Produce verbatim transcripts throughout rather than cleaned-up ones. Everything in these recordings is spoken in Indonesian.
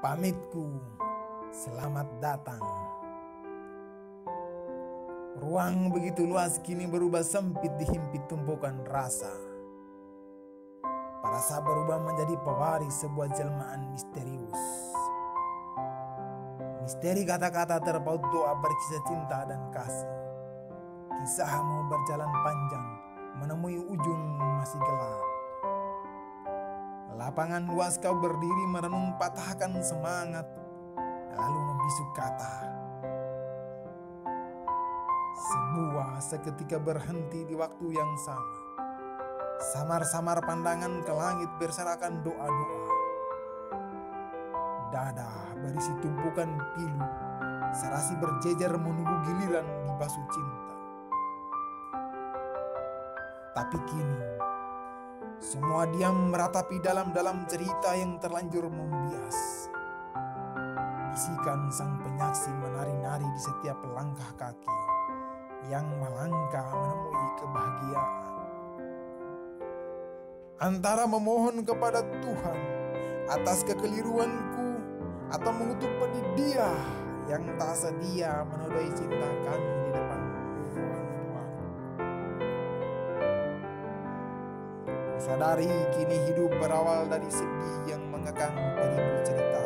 Pamitku, selamat datang. Ruang begitu luas kini berubah sempit dihimpit tumpukan rasa. Rasa berubah menjadi pewaris sebuah jelmaan misterius. Misteri kata-kata terpaut doa berkisah cinta dan kasih. Kisahmu berjalan panjang, menemui ujung masih gelap. Lapangan luas kau berdiri merenung patahkan semangat, lalu membisu kata. Semua seketika berhenti di waktu yang sama. Samar-samar pandangan ke langit berserakan doa-doa. Dada berisi tumpukan pilu, serasi berjejer menunggu giliran dibasuh cinta. Tapi kini semua diam meratapi dalam-dalam cerita yang terlanjur membias. Bisikan sang penyaksi menari-nari di setiap langkah kaki yang melangkah menemui kebahagiaan. Antara memohon kepada Tuhan atas kekeliruanku atau mengutuk pedih Dia yang tak sedia menodai cinta kami di depan orang tua. Sadari kini hidup berawal dari sedih yang mengekang beribu cerita.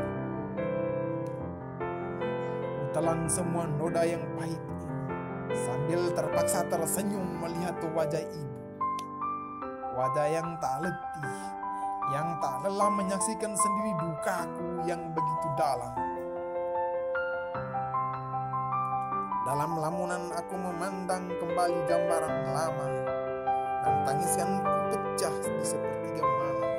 Kutelan semua noda yang pahit ini sambil terpaksa tersenyum melihat wajah ibu. Wajah yang tak letih, yang tak lelah menyaksikan sendiri dukaku yang begitu dalam. Dalam lamunan aku memandang kembali gambaran lama, dan tangisanku pecah di sepertiga malam.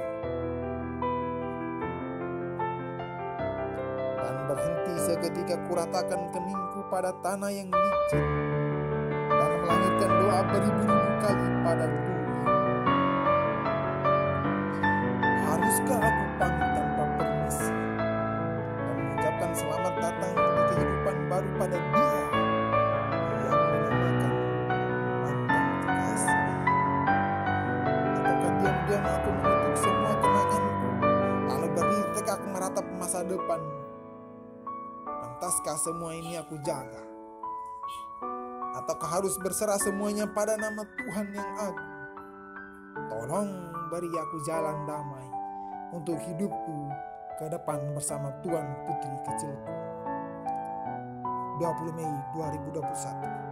Dan berhenti seketika kuratakan keningku pada tanah yang licin, dan melangitkan doa beribu-ribu kali pada Tuhan. Haruskah aku pamit tanpa permisi dan mengucapkan selamat datang di kehidupan baru pada Dia yang menamakan mantan kekasih? Ataukah diam-diam aku menutup semua kenanganku lalu berdiri tegak meratap masa depan? Pantaskah semua ini aku jaga? Ataukah harus berserah semuanya pada nama Tuhan yang agung? Tolong beri aku jalan damai untuk hidupku ke depan bersama Tuan Putri kecilku. dua puluh Mei dua ribu dua puluh satu.